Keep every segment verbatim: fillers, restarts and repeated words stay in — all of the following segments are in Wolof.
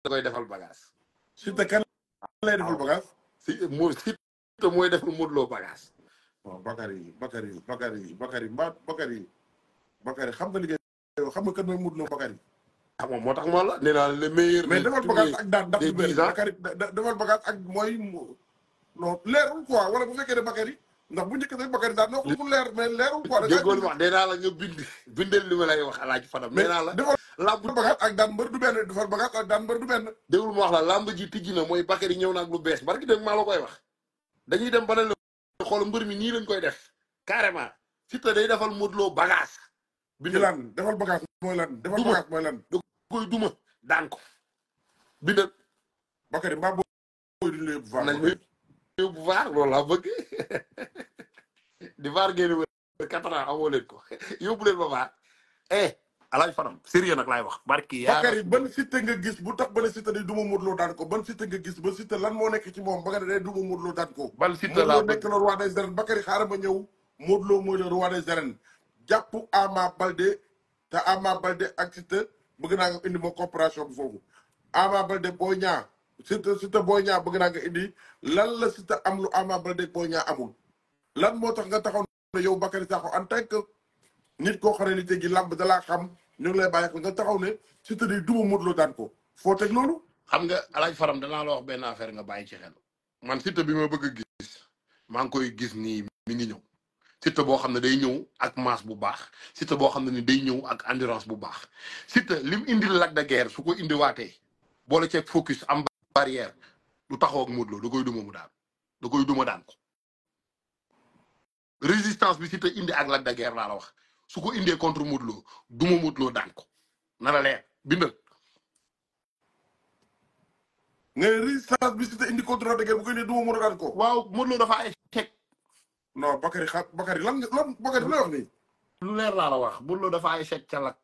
koy defal bagage. Siteu kan lay defal bagage. si mo Siteu mooy defal Modou Lo bagage. bon Bakary Bakary Bakary Bakary mbaa Bakary Bakary xam nga liggéey xam nga kan mooy Modou Lo Bakary. ah moom moo tax moo la nee naa le meilleur. mais defal bagage ak daan ndax du benn dix ans Bakary defal bagage ak mooy non leerul quoi wala bu fekkee ne Bakary ndax bu njëkk rek Bakary daan na ko mu leer mais leerul quoi. déggoo li wax nee naa la nga bind bindal li ma lay wax alaaji Fadam. nee naa la defal lamb bagage ak daan mbër du benn defal bagage ak daan mbër du benn. déggul ma wax la lamb ji tijji na mooy Bakary ñëw na ak lu bees barki dégg maa la koy wax. dañuy dem ba ne la xool mbër mi nii lañ koy def carrément Siteu day defal Modou Lo bagage. bindal lan defal bagage mooy lan. defal bagage mooy lan. da koy duma daan ko bindal. Bakary mbaa booy duñ la yóbbu vaar. nañ ma yóbbu vaar loolu laa bëgg di vaar ngeen wër quatre ans amoo leen ko yóbbu leen ba vaar. eh alaaj Fadam sérieux nag laay wax barki yaa Bakary ban Siteu nga gis bu tax ba ne Siteu day duma Modou Lo daan ko ban Siteu nga gis ba Siteu lan moo nekk ci moom ba nga ne day duma Modou Lo daan ko. ban Siteu laa Modou Lo nekk le roi des arènes Bakary xaaral ma ñëw Modou Lo mooy le roi des arènes jàpp Ama Baldé te Ama Baldé ak Siteu bëgg naa nga indi ma coopération bi foofu Ama Baldé Boy Niang Siteu Siteu Boy Niang bëgg naa nga indi lan la Siteu am lu Ama Baldé Boy Niang amul lan moo tax nga taxaw ne yow Bakary Sakho en tant que nit koo xam ne ni tey jii làmb dalaa xam ñu ngi lay bàyyi ko nga taxaw ne Siteu day duma Modou Lo daan ko foo teg loolu. xam nga alaaj Faram danaa la wax benn affaire nga bàyyi ci xel man Siteu bi ma bëgg a gis maa ngi koy gis nii mi ngi ñëw Siteu boo xam ne day ñëw ak masse bu baax Siteu boo xam ne ni day ñëw ak endurance bu baax Siteu lim indil Lac de Guiers su ko indiwaatee boole ceeg focus am barrière du taxaw ak Modou Lo da koy duma mu daan da koy duma daan ko résistance bi Siteu indi ak Lac de Guiers laa la wax su ko indee contre Modou Lo duma Modou Lo daan ko na la leer bindal. nga résistance bi Siteu indi contre Lac de Guiers bu koy indee duma Modou Lo daan ko. waaw Modou Lo dafa échec. non Bakary xa Bakary lan lan Bakary lay wax nii. lu leer laa la wax Modou Lo dafa échec ca Lac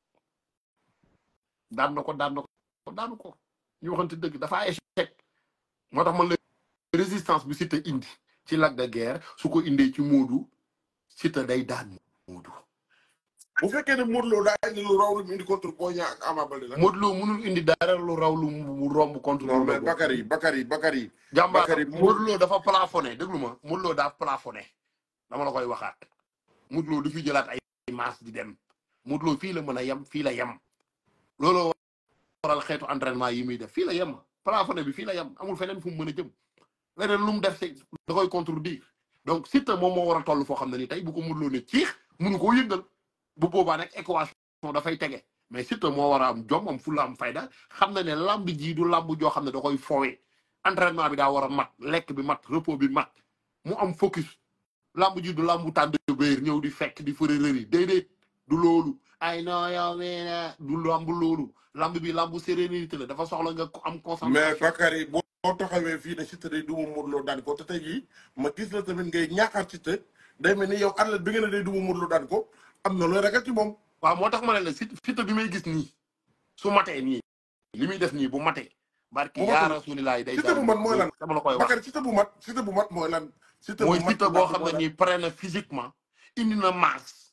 daan na ko daan na ko daanu ko ñu waxante dëgg dafa échec moo tax man la résistance bi Siteu indi ci Lac de Guiers su ko indee ci Modou Siteu day daan Modou. bu fekkee ne Modou Lo daa indi lu raw lu mu indi contre Boy Niang ak Ama Baldé la. Modou Lo mënul indi dara lu raw lu mu romb contre. non mais Bakary Bakary Bakary. jàmbaar Bakary Modou Lo dafa plafonné déglu ma Modou Lo daa plafonné dama la koy waxaat Modou Lo du fi jëlaat ay masse di dem Modou Lo fii la mën a yem fii la yem looloo waral xeetu entraînement yi muy def fii la yem plafonné bi fii la yem amul feneen fu mu mën a jëm leneen lu mu def si da koy contredire donc Siteu moom moo war a toll foo xam ne ni tey bu ko Modou Lo ne ciix mënu koo yëngal bu boobaa nag équation dafay tege mais Siteu moo war a am jom am fulla am fayda xam na ne lamb ji du lamb joo xam ne da koy foowee entraînement bi daa war a mat lekk bi mat repos bi mat mu am focus lamb ji du lambu tànn béer ñëw di fekk di fërërëri déedéet du loolu ay non yow mais du lamb loolu lamb bi lambu sérénité la dafa soxla nga am concentration. mais Bakary boo taxawee fii ne Siteu day duma Modou Lo daan ko te tey jii ma gis la tamit ngay ñaaxaat Siteu day mel ni yow athlète bi nga ne day duma Modou Lo daan ko am na looy ragal ci moom. waaw moo tax ma ne la Siteu bi may gis nii su matee nii li muy def nii bu matee. barki yaa rasulilaay day Siteu bu mat mooy lan dama la koy wax Bakary Siteu bu mat Siteu bu mat mooy lan. Siteu mooy Siteu boo xam ne nii pare na physiquement indi na masse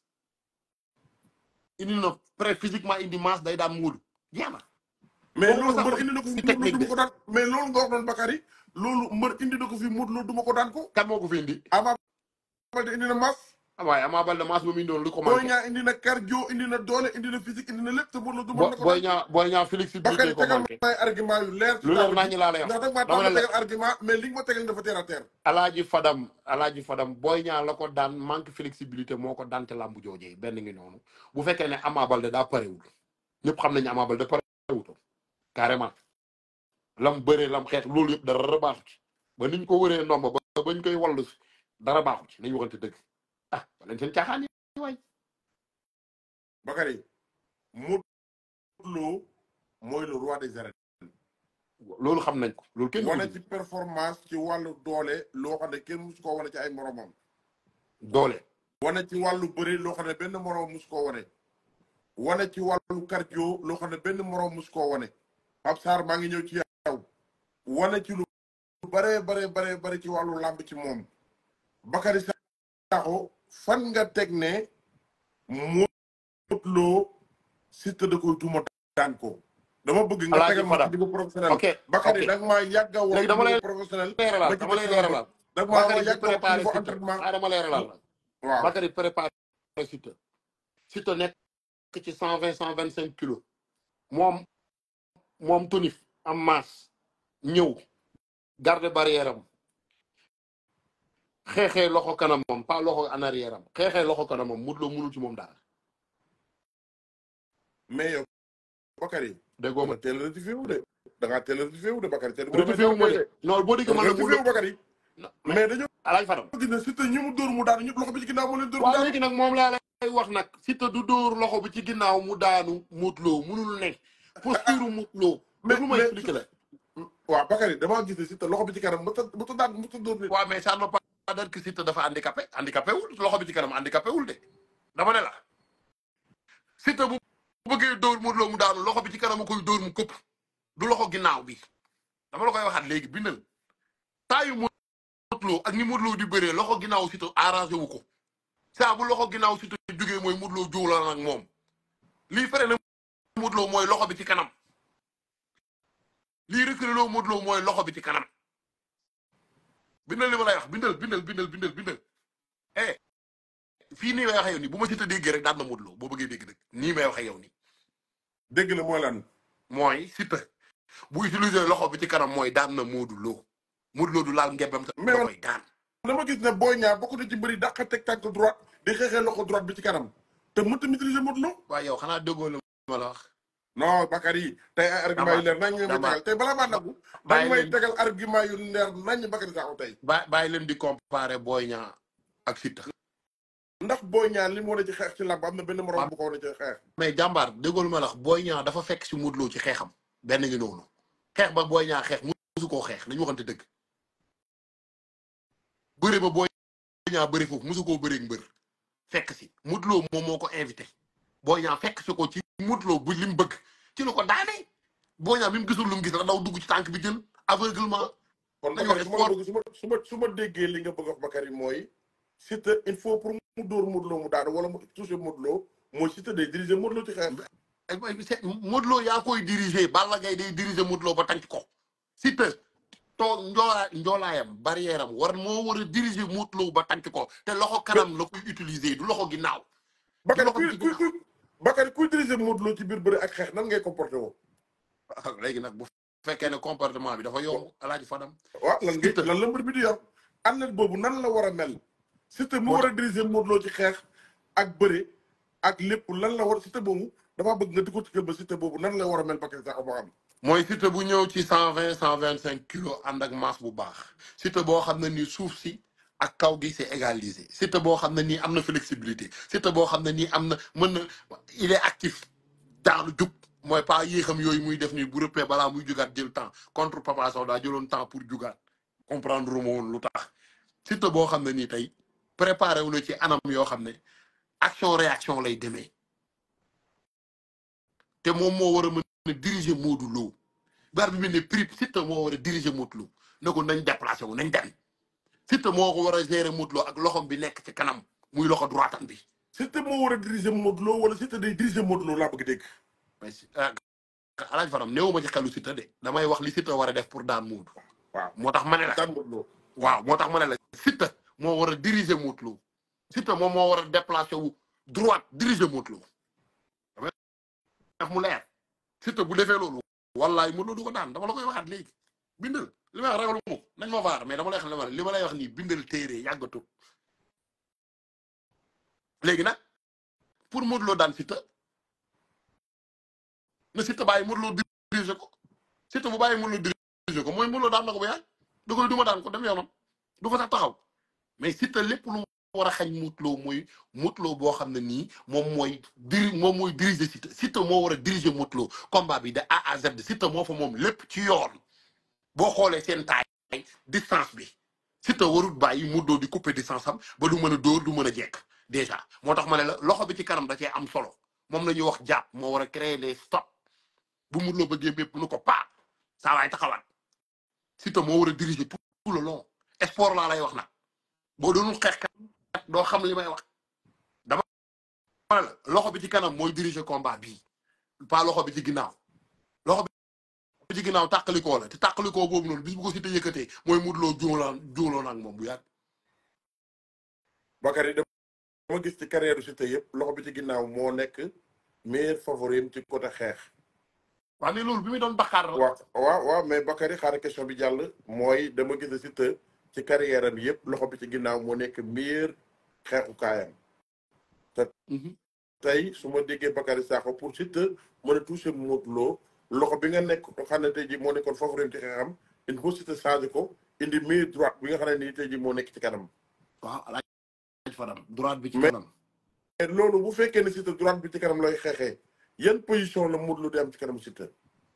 indi na pré physiquement indi masse day daan Modou jeex na. mais loolu mbër indi na ko fi Modou Lo duma ko daan mais loolu nga wax noonu Bakary loolu mbër indi na ko fi Modou Lo duma ko daan ko. kan moo ko fi indi. Ama Baldé indi na masse. ah waaye Ama Baldé masse ba mu indoon lu ko Boy Niang indi na cardio indi na doole indi na physique indi na lépp te Modou Lo duma na ko. Boy Niang Boy Niang flexibilité ko manqué. Bakary tegal may argument yu leer. lu leer naa ñu laa lay wax ndax da nga maa tegal argument mais li nga ma tegal dafa terre à terre. Alaaji Fadam Alaaji Fadam Boy Niang la ko daan manque flexibilité moo ko daan te lambu joojee benn ngi noonu bu fekkee ne Ama Baldé daa parewul ñëpp xam nañu Ama Baldé parewul carrément lam bëree lam xeet loolu yëpp dara baaxu ci ba niñ ko wëree ndomba ba bañ koy wallu dara baaxu ci nañu waxante dëgg ah ba leen seen caaxaan yi waay. Bakary Modou Lo mooy le roi des arènes. loolu xam nañ ko loolu kenn wane ci performance ci wàllu doole loo xam ne kenn musu koo wane ci ay moromam. doole. wane ci wàllu bëri loo xam ne benn morom musu koo wane. wane ci wàllu cardio loo xam ne benn morom musu koo wane. Pape Sarr maa ngi ñëw ci yow. wane ci lu bare bare bare bare ci wàllu làmb ci moom. Bakary Sakho fan nga teg ne Modou Lo Siteu da koy duma daan ko dama bëgg nga Alaaji tegal ma ci Fadam niveau professionnel. ok Bakary ok da nga maa yàgg a wax léegi dama niveau lay professionnel. leeralal ba ci dama lay des la leeralal da nga maa Bakary bu yàgg a wax préparé niveau Siteu entraînement. ah dama leeralal la waaw Bakary préparé Siteu Siteu nekk ci cent vingt cent vingt cinq kilos moom moom tonif am masse ñëw garde barrière am xeexee loxo kanamam pas loxo en arrière am xeexee loxo kanamam Modou Lo mënul ci moom daal mais yow Bakary. déggoo da ma nga teel a rectifié wu de. da ngaa teel a rectifié wu de Bakary. te rectifié wu ma de non boo déggee man la rectifié wu Bakary. mais dañoo Alaaji Fadam gis ne Siteu ñi mu dóor mu daanu ñëpp loxo bi ci ginnaaw moo leen dóor mu waaw daanu. léegi nag moom laa lay wax nag Siteu du dóor loxo bi ci ginnaaw mu daanu Modou Lo mënul ne posture Modou Lo mais lu ma expliqué la waaw Bakary damaa gis ne Siteu loxo bi ci kanam mu ta mu ta daan mu ta dóor nit. waaw mais ça ne veut pas dire que Siteu dafa handicapé handicapé wul loxo bi ci kanam handicapé wul de dama ne la Siteu bu bëggee dóor Modou Lo mu daanu loxo bi ci kanam koy dóor mu këpp du loxo ginnaaw bi dama la koy waxaat léegi bindal taayu Modou Lo ak ni Modou Lo di bëree loxo ginnaaw Siteu arrangé wu ko saa bu loxo ginnaaw Siteu jógee mooy Modou Lo jóola nag moom lii fere na Modou Lo mooy loxo bi ci kanam lii reculé loo Modou Lo mooy loxo bi ci kanam bindal li ma lay wax bindal bindal bindal bindal bindal eh fii nii may waxee yow nii bu ma Siteu déggee rek daan na Modou Lo boo bëggee dégg dëgg nii may waxee yow nii dégg la mooy lan. mooy Siteu bu utiliser loxo bi ci kanam mooy daan na Modou Lo Modou Lo du laal ngebam te da koy daan dama gis ne Boy Niang bokk na ci bëri dàqa teg tànk droite di xeexee loxo droite bi ci kanam te mënut a maîtriser Modou Lo. waaye yow xanaa déggoo la ma la wax non Bakary tey ay argument yu leer nañ nga may tegal tey balaa maa nagu dañ may tegal argument yu leer nañ Bakary Sakho tey ba bàyyi leen di comparer Boy Niang ak Siteu ndax Boy Niang li mu wane ci xeex ci làmb am na benn morom bu ko wane ci xeex mais jàmbaar déggoo ma la wax Boy Niang dafa fekk si Modou Lo ci xeexam benn ngi noonu xeex ba Boy Niang xeex musu koo xeex nañu waxante dëgg bëri ba Boy Niang bëri foofu musu koo bëri mbër fekk si Modou Lo moom moo ko invité Boy Niang fekk si ko ci Modou Lo bu li mu bëgg ci lu ko daane Boy Niang bi mu gisul lu mu gis la daw dugg ci tànk bi jël aveuglement kon Bakary su ma bëgg su ma su ma su ma déggee li nga bëgg wax Bakary mooy Siteu il faut pour mu dóor Modou Lo mu daanu wala mu toucher Modou Lo mooy Siteu day diriger Modou Lo ci xeex Modou Lo yaa koy diriger Balla Gaye day diriger Modou Lo ba tànk ko Siteu toog njoolaa njoolaayam barrière am war moo war a diriger Modou Lo ba tànk ko te loxo kanam la koy utiliser du loxo ginnaaw Bakary kuy kuy kuy Bakary kuy diriger Modou Lo ci biir bëri ak xeex nan ngay comporté woo léegi nag bu fekkee ne comportement bi dafa yomb Alaaji Fadam waaw lan ngay lan la mbër bi di yor athlète boobu nan la war a mel Siteu mu war a diriger Modou Lo ci xeex ak bëri ak lépp lan la war Siteu boobu dafa bëgg nga di ko tëkkal ba Siteu boobu nan la war a mel Bakary Sakho moo xam mooy Siteu bu ñëw ci cent vingt cent vingt cinq kilos ànd ak masse bu baax Siteu boo xam ne nii suuf si ak kaw gi c'est égalisé Siteu boo xam ne nii am na flexibilité Siteu boo xam ne nii am na mën na il est actif daanu jug mooy pas yéexam yooyu muy def nii bu rëppee balaa muy jugaat jël temps contre Papa Sow daa jëloon temps pour jugaat comprendre ma woon lu tax Siteu boo xam ne nii tey préparé wu na ci anam yoo xam ne action réaction lay demee te moom moo war a mën a diriger Modou Lo bar bi mu ne prix Siteu moo war a diriger Modou Lo ne ko nañ déplacé wu nañ dem Siteu moo ko war a gérer Modou Lo ak loxom bi nekk ci kanam muy loxo droitam bi. Siteu moo war a diriger Modou Lo wala Siteu day diriger Modou Lo laa bëgg dégg. mais Alaaji Fadam néew ma ci xelu Siteu de damay wax li Siteu war a def pour daan Modou. waaw moo tax ma ne la daan Modou Lo waaw moo tax ma ne la Siteu moo war a diriger Modou Lo Siteu moom moo war a déplacé wu droite diriger Modou Lo damay wax mu leer Siteu bu defee loolu wallaay Modou Lo du ko daan dama la koy waxaat léegi bindal li may wax ragalu ma nañ ma vaar mais dama lay wax li ma lay wax nii bindal téere yàggatu léegi nag pour Modou Lo daan Siteu na Siteu bàyyi Modou Lo diriger ko Siteu bu bàyyi Modou Lo diriger ko mooy Modou Lo daan na ko ba yaay da koy duma daan ko dem yoonam du fa sax taxaw mais Siteu lépp lu war a xañ Modou Lo mooy Modou Lo boo xam ne nii moom mooy diri moom mooy diriger Siteu Siteu moo war a diriger Modou Lo combat bi de A à Z Siteu moo fa moom lépp ci yoon boo xoolee seen taay distance bi Siteu warut bàyyi Modou Lo di couper distance am ba du mën a dóor du mën a jekk déjà moo tax ma ne la loxo bi ci kanam da cee am solo moom la ñuy wax jàpp moo war a créer des stops bu Modou Lo bëggee bépp nu ko paa saa waay taxawaat Siteu moo war a diriger tout le long sport laa lay wax nag boo doonul xeex kat doo xam li may wax dama ne la loxo bi ci kanam mooy diriger combat bii pas loxo bi ci ginnaaw loxo ginnaaw tàqalikoo la te tàqalikoo boobu noonu bis bu ko Siteu yëkkatee mooy Modou Lo juuloon juuloon ak moom bu yàgg. Bakary dama gis ci carrière Siteu yëpp loxo bi ci ginnaaw moo nekk meilleur favori ci côté xeex. waaw mais loolu bi muy doon Bakar la. waaw waaw waaw mais Bakary xaaral question bi jàll mooy dama gis ne Siteu ci carrière am yëpp loxo bi ci ginnaaw moo nekk meilleur xeexukaayam. te tey su ma déggee Bakary Sakho pour Siteu mën a toucher Modou Lo loxo bi nga nekk xam ne tey jii moo nekkoon favori ci xeexam il faut Siteu changer ko indi meilleur droite bi nga xam ne nii tey jii moo nekk ci kanam. waaw alaaj Fadam droite bi ci kanam. mais loolu bu fekkee ne Siteu droite bi ci kanam lay xeexee yan position la Modou Lo di am ci kanam Siteu.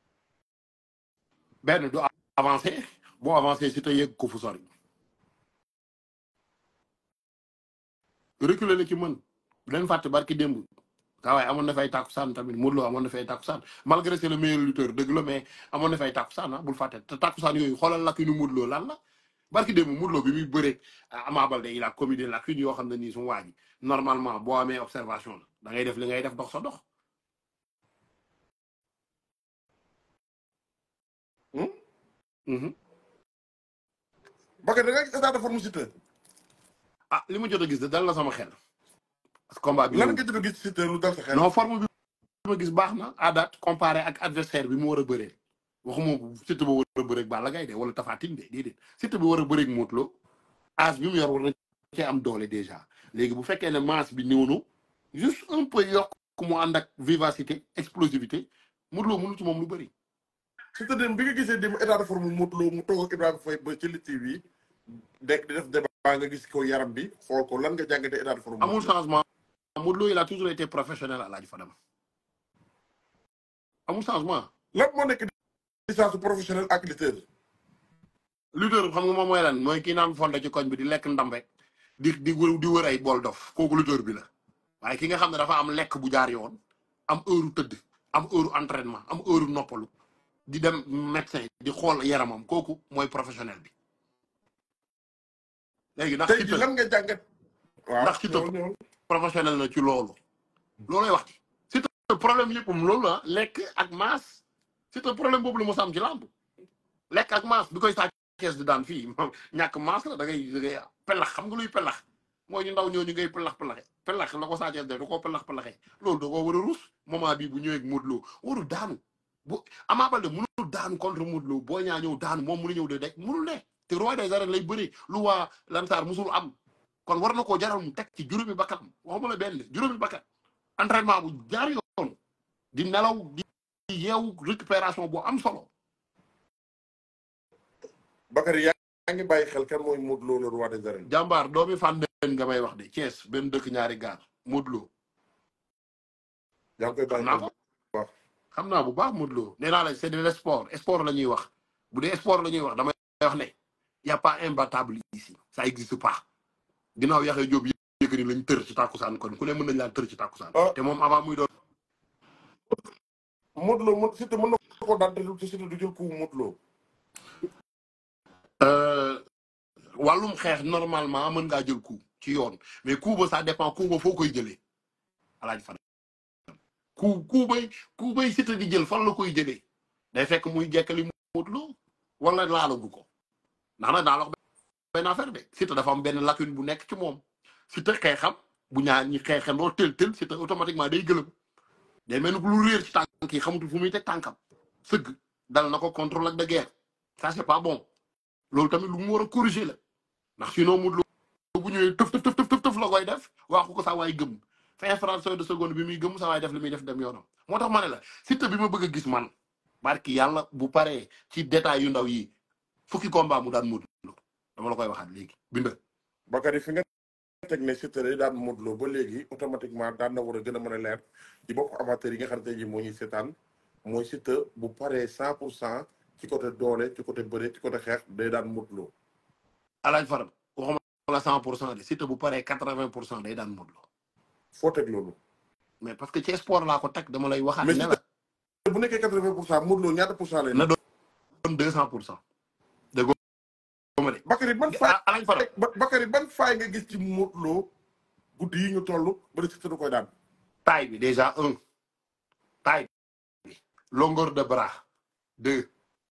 benn du avancé boo avancé Siteu yegg ko fu sori. reculer la ci mën bu leen fàtte barki démb kaa waaye amoon na fay tàkkusaan tamit Modou Lo amoon na fay tàkkusaan malgré c'est le meilleur lutteur dëgg la mais amoon na fay tàkkusaan ah bul fàtte te tàkkusaan yooyu xoolal lacune Modou Lo lan la barki démb Modou Lo bi muy bëreeg Ama Baldé il a commis des lacunes yoo xam ne nii su waa ji normalement boo amee observation la da ngay def li ngay def dox sa dox. Bakary da nga gis état de forme Siteu. ah li ma jot a gis de dal na sama xel. parce que combat bi lan nga jot a gis Siteu lu dal sa xel. non forme bi ma gis baax na à date comparé ak adversaire bi mu war a bëree waxuma Siteu ba war a bëreeg Balla Gaye de wala Tapha Tine de déedéet Siteu bi war a bëreeg Modou Lo âge bi mu yor war na cee am doole déjà léegi bu fekkee ne masse bi néew na juste un peu yokk ku mu ànd ak vivacité explosivité Modou Lo mënu ci moom lu bëri. Siteu dem bi nga gisee dem état de forme Modou Lo mu toog ak Ibrahima Faye ba ci Lutte T V dekk di def débat nga gis ko yaram bi xool ko lan nga jàngatee état de forme. amul changement Modou Lo il a toujours été professionnel Alaaji Fadam amul changement. lan moo nekk distance professionnel ak lutteur. lutteur xam nga moom mooy lan mooy kii naan fonde ci koñ bi di lekk ndambe di di wër di wër ay bool dof kooku lutteur bi la waaye ki nga xam ne dafa am lekk bu jaar yoon am heure tëdd am heure entraînement am heure noppalu di dem médecin di xool yaramam kooku mooy professionnel bi. léegi ndax tey jii lan nga jàngat. waaw ndax Siteu professionnel na ci loolu. loolay wax ci Siteu problème yëpp loolu la lekk ak masse Siteu problème boobu la mos a am ci làmb lekk ak masse bi koy saa kees di daan fii ñàkk masse la da ngay da ngay pelax xam nga luy pelax mooy ñu ndaw ñooñu ngay pelax pelaxe pelax la ko saa kees def da koo pelax pelaxe loolu da koo war a rus moment bii bu ñëwee ak Modou Lo waru daanu bu Ama Baldé mënul daanu contre Modou Lo boo ñaa ñëw daanu moom mënu ñëw de dek mënul ne te roi des arènes lay bëri lu waa Lansar musul am kon war na koo jaral mu teg ci juróomi bakkan waxuma la benn juróomi bakkan entraînement bu jaar yoon di nelaw di yeewu récupération bu am solo. Bakary yaa ngi bàyyi xel kan mooy Modou Lo le roi des arènes. jàmbaar doomi fan den nga may wax de Thiès benn dëkk ñaari gaar Modou Lo. yaa ngi koy bàyyi xel bu baax xam naa bu baax Modou Lo nee naa la c'est de sport sport la ñuy wax bu dee sport la ñuy wax damay wax ne y a pas imbattable ici ça existe pas ginnaaw Yaxya Jóob Yékini lañ tër ci tàkkusaan kon ku ne mën nañ laa tër ci tàkkusaan te moom avant muy doon Modou Lo mo Siteu mën na ko daan te Siteu du jël coup Modou Lo. wàllum xeex normalement mën ngaa jël coup ci yoon mais coup ba ça dépend coup ba foo koy jëlee Alaaji Fadam coup coup bay coup bay Siteu di jël fan la koy jëlee day fekk muy jekkali Modou Lo wala laalagu ko ndax nag daa la wax benn affaire de Siteu dafa am benn lacune bu nekk ci moom Siteu xeexam bu ñaar ñi xeexandoo tel tel Siteu automatiquement day gëlëm day mel ni lu réer ci tànk yi xamatul fu muy teg tànkam sëgg dal na ko contrôle ak de guerre ça c'est pas bon loolu tamit lu mu war a corriger la ndax sinon Modou Lo bu ñëwee tëf tëf tëf tëf tëf la koy def waxu ko saa waay gëm fin fraction de seconde bi muy gëm saa waay def li muy def dem yoonam moo tax ma ne la Siteu bi ma bëgg a gis man barki yàlla bu paree ci détail yu ndaw yi fukki combat mu daan Modou Lo dama la koy waxaat léegi bind. Bakary fi nga teg ne Siteu day daan Modou Lo ba léegi automatiquement daan na war a gën a mën a leer ci bopp amateur yi nga xam ne ji moo ñuy seetaan mooy Siteu bu paree cent pour cent ci côté doole ci côté bëre ci côté xeex day daan Modou Lo. Alaaji Fadam waxuma la cent pour cent de Siteu bu paree quatre-vingt pour cent day daan Modou Lo. foo teg loolu. mais parce que ci sport laa ko teg dama lay waxaat. ne la bu nekkee quatre-vingt pour cent Modou Lo ñaata pour cent lay. na doon deux cent pour cent. dégg nga de. Bakary ban faay Alaaji Fadam Bakary ban faay nga gis ci Modou Lo guddi yi ñu toll ba Siteu du koy daan. taille bi déjà un taille bi longueur de bras deux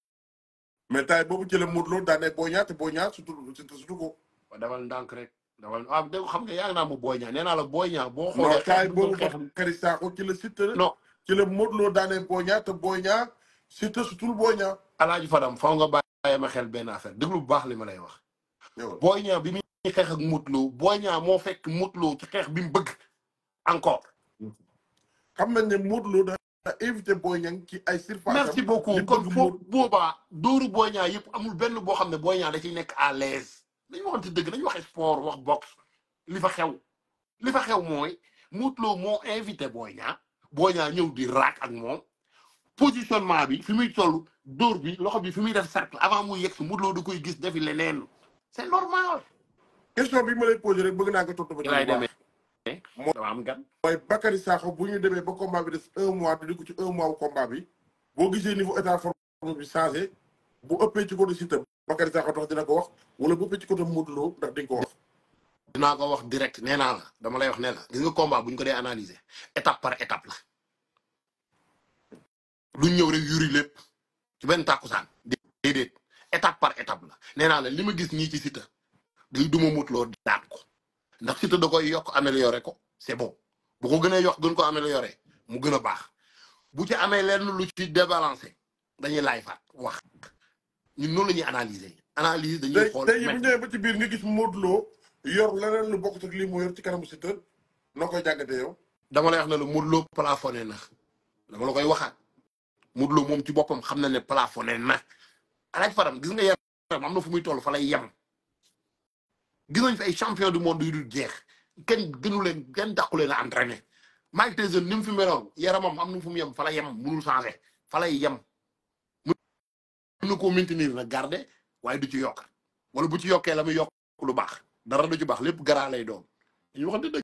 mais tay boobu ci la Modou Lo daanee Boy Niang te Boy Niang surtout surtout ko. waaw dawal ndànk rek dawal ah dégg xam nga yaa ngi naa ma Boy Niang nee naa la Boy Niang boo non xoolee xeex tay bi mu doon boobu xeex Bakary Sakho ci la Siteu non ci la Modou Lo daanee Boy Niang te Boy Niang Siteu surtout Boy Niang. alaaji Fadam faw nga bàyyi ma xel benn affaire déglu bu baax li ma lay wax yow Boy Niang bi muy xeex ak Modou Lo Boy Niang moo fekk Modou Lo ci xeex bi mu bëgg encore xam nañ ne Modou Lo da invité Boy Niang ci ay surface merci beaucoup kon foofu boobaa dóoru Boy Niang yëpp amul benn boo xam ne Boy Niang da ciy nekk à l'aise dañu waxante dëgg dañu wax sport wax boxe li fa xew li fa xew mooy Modou Lo moo invité Boy Niang Boy Niang ñëw di raak ak moom positionnement bi fi muy toll dóor bi loxo bi fi muy def cercle avant muy yegg si Modou Lo da koy gis defi leneen c'est normal. question bi ma lay posé rek bëgg naa ko tontu ba ci lay bu baax. demee dama am gan mooy Bakary Sakho bu ñu demee ba combat bi des un mois di ko ci un mois wu combat bi boo gisee niveau état forme bi changé bu ëppee ci côté Siteu Bakary Sakho tax dina ko wax wala bu ëppee ci côté Modou Lo ndax di nga ko wax. dinaa ko wax direct nee naa la dama lay wax nee la gis nga combat bu ñu ko dee analyser étape par étape la luñ ñëw rek yuri lépp ci benn tàkkusaan déedéet étape par étape la nee naa la li ma gis nii ci Siteu day duma Modou Lo daan ko ndax Siteu da koy yokk amélioré ko c'est bon bu ko gënee yokk gën ko amélioré mu gën a baax bu ci amee lenn lu ci débalancé dañuy laay faat wax ñun noonu la ñuy analyser analyse dañuy xool tey tey bu ñëwee ba ci biir nga gis Modou Lo yor leneen lu bokk ak lii mu yor ci kanamu Siteu noo koy jàngatee yow. dama lay wax ne la Modou Lo plafonné na dama la koy waxaat Modou Lo moom ci boppam xam na ne plafonné na alaaj Fadam gis nga yaram am na fu muy toll fa lay yem gis nañ fi ay champion du monde yu dul jeex kenn gënu leen kenn dàqu leen a entraîné Mike Tyson ni mu fi meloon yaramam am na fu mu yem fa la yem mënul changé fa lay yem mën na koo maintenir na garder waaye du ci yokk wala bu ci yokkee la muy yokk lu baax dara du ci baax lépp garaa lay doon dañuy waxante dëgg